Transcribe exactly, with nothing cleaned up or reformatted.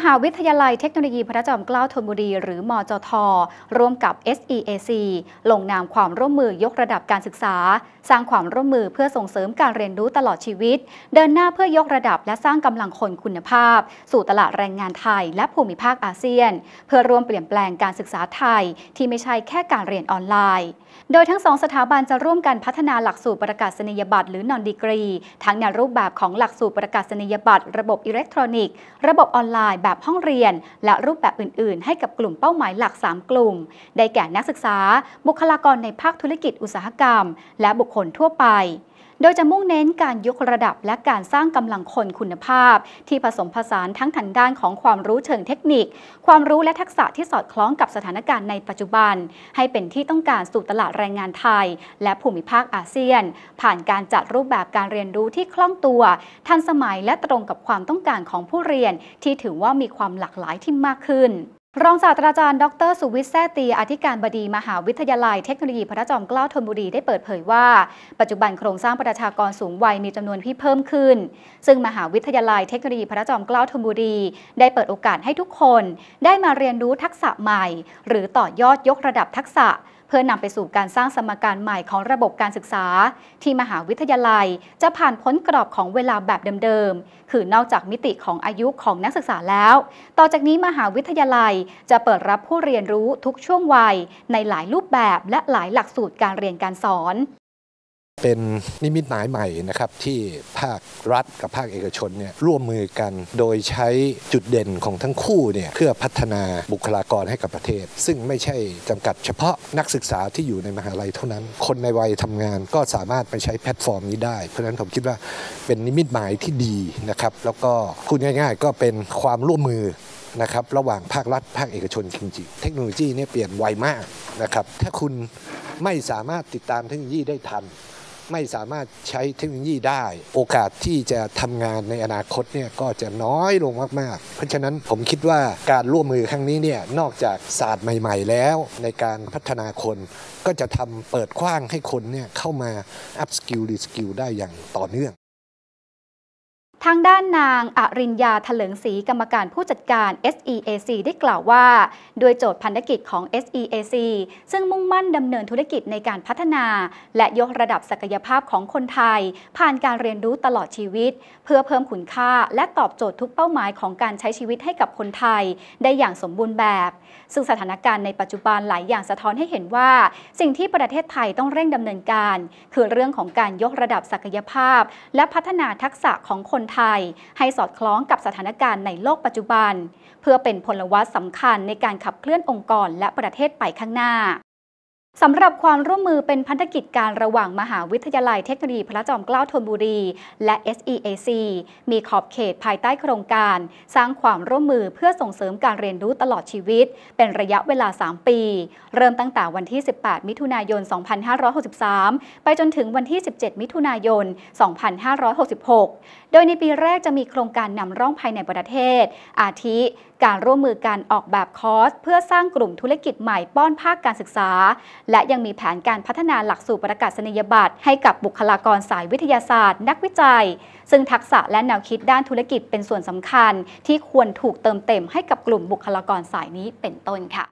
หาวิทยาลัยเทคโนโลยีพระจอมเกล้าธนบุรีหรือมจท.ร่วมกับ เอส อี เอ ซี ลงนามความร่วมมือยกระดับการศึกษาสร้างความร่วมมือเพื่อส่งเสริมการเรียนรู้ตลอดชีวิตเดินหน้าเพื่อยกระดับและสร้างกำลังคนคุณภาพสู่ตลาดแรงงานไทยและภูมิภาคอาเซียนเพื่อร่วมเปลี่ยนแปลงการศึกษาไทยที่ไม่ใช่แค่การเรียนออนไลน์โดยทั้งสองสถาบันจะร่วมกันพัฒนาหลักสูตรประกาศนียบัตรหรือ นอน ดีกรี ทั้งในรูปแบบของหลักสูตรประกาศนียบัตรระบบอิเล็กทรอนิกส์ระบบออนไลน์แบบห้องเรียนและรูปแบบอื่นๆให้กับกลุ่มเป้าหมายหลักสามกลุ่มได้แก่นักศึกษาบุคลากรในภาคธุรกิจอุตสาหกรรมและบุคคลทั่วไปโดยจะมุ่งเน้นการยกระดับและการสร้างกำลังคนคุณภาพที่ผสมผสานทั้งทางด้านของความรู้เชิงเทคนิคความรู้และทักษะที่สอดคล้องกับสถานการณ์ในปัจจุบันให้เป็นที่ต้องการสู่ตลาดแรงงานไทยและภูมิภาคอาเซียนผ่านการจัดรูปแบบการเรียนรู้ที่คล่องตัวทันสมัยและตรงกับความต้องการของผู้เรียนที่ถือว่ามีความหลากหลายที่มากขึ้นรองศาสตราจารย์ดรสุวิทย์แซ่ตีอธิการบดีมหาวิทยาลัยเทคโนโลยีพระจอมเกล้าธนบุรีได้เปิดเผยว่าปัจจุบันโครงสร้างประชากรสูงวัยมีจำนวนที่เพิ่มขึ้นซึ่งมหาวิทยาลัยเทคโนโลยีพระจอมเกล้าธนบุรีได้เปิดโอกาสให้ทุกคนได้มาเรียนรู้ทักษะใหม่หรือต่อยอดยกระดับทักษะเพื่อนำไปสู่การสร้างสมการใหม่ของระบบการศึกษาที่มหาวิทยาลัยจะผ่านพ้นกรอบของเวลาแบบเดิมๆคือนอกจากมิติของอายุของนักศึกษาแล้วต่อจากนี้มหาวิทยาลัยจะเปิดรับผู้เรียนรู้ทุกช่วงวัยในหลายรูปแบบและหลายหลักสูตรการเรียนการสอนเป็นนิมิตหมายใหม่นะครับที่ภาครัฐกับภาคเอกชนเนี่ยร่วมมือกันโดยใช้จุดเด่นของทั้งคู่เนี่ยเพื่อพัฒนาบุคลากรให้กับประเทศซึ่งไม่ใช่จำกัดเฉพาะนักศึกษาที่อยู่ในมหาลัยเท่านั้นคนในวัยทำงานก็สามารถไปใช้แพลตฟอร์มนี้ได้เพราะฉะนั้นผมคิดว่าเป็นนิมิตหมายที่ดีนะครับแล้วก็พูดง่ายๆก็เป็นความร่วมมือนะครับระหว่างภาครัฐภาคเอกชนจริงๆเทคโนโลยีเนี่ยเปลี่ยนไวมากนะครับถ้าคุณไม่สามารถติดตามเทคโนโลยีได้ทันไม่สามารถใช้เทคโนโลยีได้โอกาสที่จะทำงานในอนาคตเนี่ยก็จะน้อยลงมากๆเพราะฉะนั้นผมคิดว่าการร่วมมือครั้งนี้เนี่ยนอกจากศาสตร์ใหม่ๆแล้วในการพัฒนาคนก็จะทำเปิดกว้างให้คนเนี่ยเข้ามาอัพสกิลรีสกิลได้อย่างต่อเนื่องทางด้านนางอริญญา เถลิงศรีกรรมการผู้จัดการ เอส อี เอ ซี ได้กล่าวว่าโดยโจทย์พันธกิจของ เอส อี เอ ซี ซึ่งมุ่งมั่นดำเนินธุรกิจในการพัฒนาและยกระดับศักยภาพของคนไทยผ่านการเรียนรู้ตลอดชีวิตเพื่อเพิ่มคุณค่าและตอบโจทย์ทุกเป้าหมายของการใช้ชีวิตให้กับคนไทยได้อย่างสมบูรณ์แบบซึ่งสถานการณ์ในปัจจุบันหลายอย่างสะท้อนให้เห็นว่าสิ่งที่ประเทศไทยต้องเร่งดำเนินการคือเรื่องของการยกระดับศักยภาพและพัฒนาทักษะของคนไทยให้สอดคล้องกับสถานการณ์ในโลกปัจจุบันเพื่อเป็นพลวัตสำคัญในการขับเคลื่อนองค์กรและประเทศไปข้างหน้าสำหรับความร่วมมือเป็นพันธกิจการระหว่างมหาวิทยาลัยเทคโนโลยีพระจอมเกล้าธนบุรีและ เอส อี เอ ซี มีขอบเขตภายใต้โครงการสร้างความร่วมมือเพื่อส่งเสริมการเรียนรู้ตลอดชีวิตเป็นระยะเวลาสามปีเริ่มตั้งแต่วันที่สิบแปดมิถุนายนสองพันห้าร้อยหกสิบสามไปจนถึงวันที่สิบเจ็ดมิถุนายนสองพันห้าร้อยหกสิบหกโดยในปีแรกจะมีโครงการนำร่องภายในประเทศอาทิการร่วมมือการออกแบบคอร์สเพื่อสร้างกลุ่มธุรกิจใหม่ป้อนภาคการศึกษาและยังมีแผนการพัฒนาหลักสูตรประกาศนียบัตรให้กับบุคลากรสายวิทยาศาสตร์นักวิจัยซึ่งทักษะและแนวคิดด้านธุรกิจเป็นส่วนสำคัญที่ควรถูกเติมเต็มให้กับกลุ่มบุคลากรสายนี้เป็นต้นค่ะ